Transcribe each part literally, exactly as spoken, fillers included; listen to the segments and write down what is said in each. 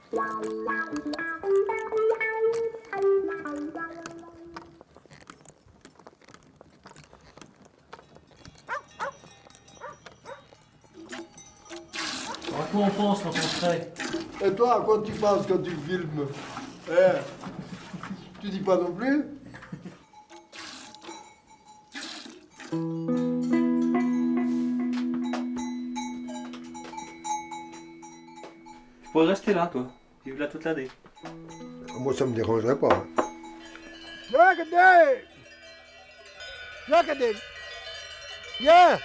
À quoi on pense quand on se crée? Et toi, à quoi tu penses quand tu filmes? Eh, tu dis pas non plus? Tu pourrais rester là, toi. Vivre là toute l'année. Moi, ça me dérangerait pas. Regardez! Regardez! Viens!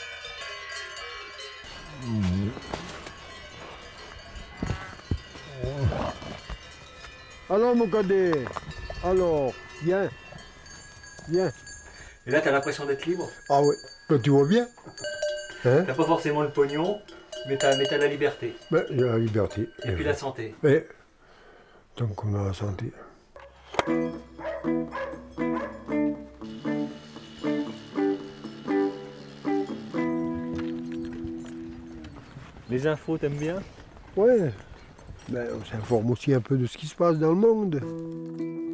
Alors, mon cadet, alors, viens, viens. Et là, t'as l'impression d'être libre. Ah oui, ben, tu vois bien. Hein? T'as pas forcément le pognon, mais t'as mais t'as la liberté. Ben, il y a la liberté. Et puis la santé. Et tant qu'on a la santé. Les infos, t'aimes bien? Ouais, ben, on s'informe aussi un peu de ce qui se passe dans le monde.